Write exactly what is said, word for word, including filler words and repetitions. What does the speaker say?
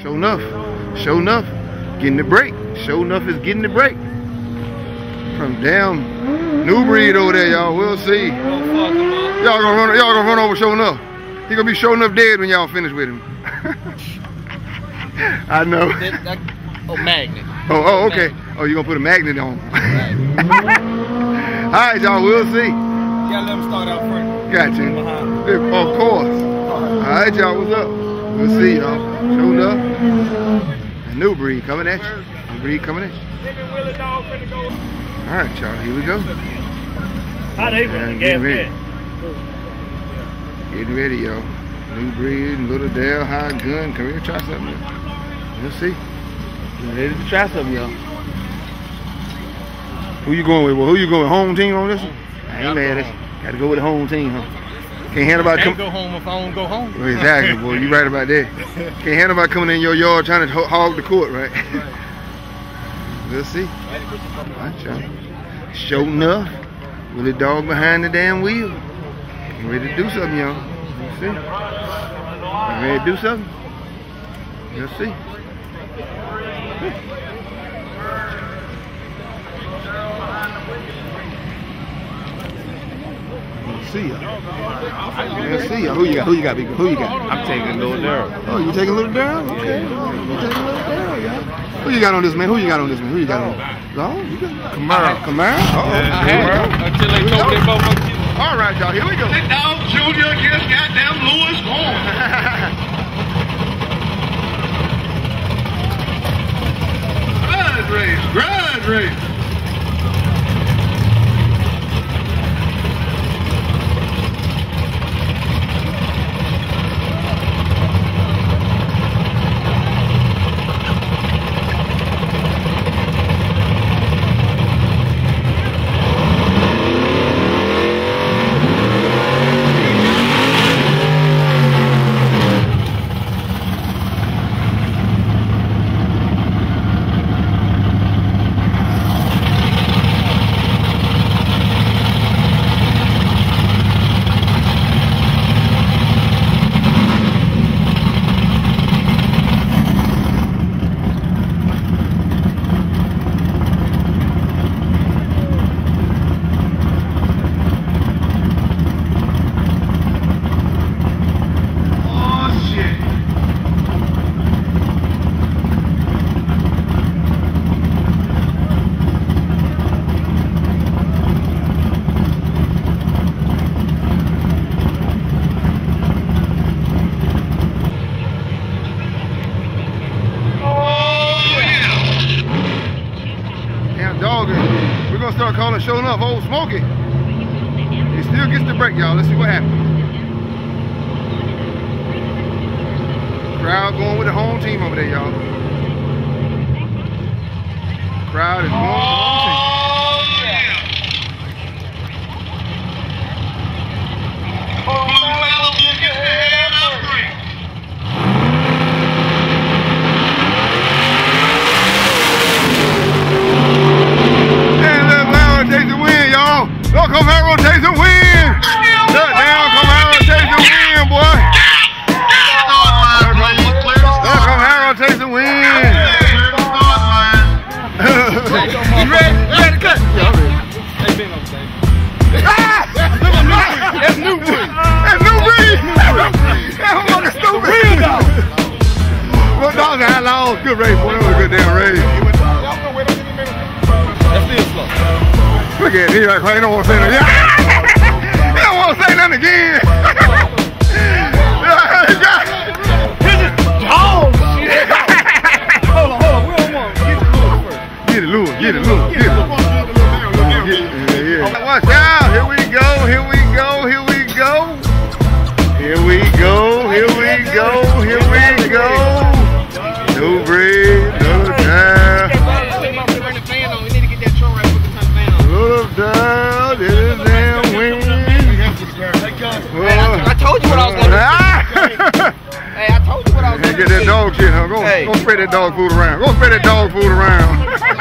Show enough. Show enough. Getting the break. Show enough is getting the break. From damn New Breed over there, y'all. We'll see. Y'all gonna run y'all gonna run over Show enough. He gonna be Show enough dead when y'all finish with him. I know. That, that, oh, magnet. Oh, oh, okay. Oh, you gonna put a magnet on. Alright, y'all, we'll see. You gotta let him start out front. Gotcha. Of course. Alright, y'all, what's up? We'll see, y'all. Show enough. A New Breed coming at you. New Breed coming at you. Alright, y'all, here we go. How they running? Getting ready. Getting ready, y'all. New Breed, Little Dale, High Gun. Come here, try something. We'll see. Get ready to try something, y'all. Who you going with? Well, who you going with? Home team on this one? I ain't mad at you. Gotta go with the home team, huh? Can't handle about Can't go home if I don't go home. Well, exactly, boy. You right about that. Can't handle about coming in your yard trying to hog the court, right? We'll see. Watch out. Show enough. Willie Dog behind the damn wheel. Get ready to do something, y'all. We'll see. Get ready to do something. We'll see. See ya. Let's see ya. Who you got? Who you got, Big? Who you got? I'm taking Little Daryl. Oh, you taking Little Daryl? Okay. You taking Little Daryl, y'all. Who you got on this, man? Who you got on this, man? Who you got on? No, you got Camaro. Camaro? Uh-oh. Yeah, Camaro. Until they told they both up to you. All right, y'all. Here we go. Sit down, Junior against goddamn Lewis Horn. Grudge race. Grudge race. We're gonna start calling Show Enough Old Smokey. He still gets the break, y'all. Let's see what happens. Crowd going with the home team over there, y'all. Crowd is going with the home team. Look, Camaro takes a win! Look down, Camaro takes a win, boy! Look, Camaro takes a win! You ready? You ready to cut? Yeah, I'm ready. Ah! That's New Breed! That's New Breed! That one is stupid! Real dog! Well, dogs are outlaws. Good race, boy. That was a good damn race. That's still slow. Look at it, he like, he don't want to say nothing. He don't want to say nothing again. This is dog shit. Hold on, hold on, we don't want to get the Lewis first. Get it, Lewis, get it, Lewis, get it. Yeah, yeah. Watch out, here we go, here we go, here we go. Here we go, here we go, here we go. New Breed, Little Dale. Little Dale, did his damn win. I, I told you what I was going to do. Hey, I told you what I was going to do. Get that dog shit, huh? Go, hey. Go spread that dog food around. Go spread that dog food around.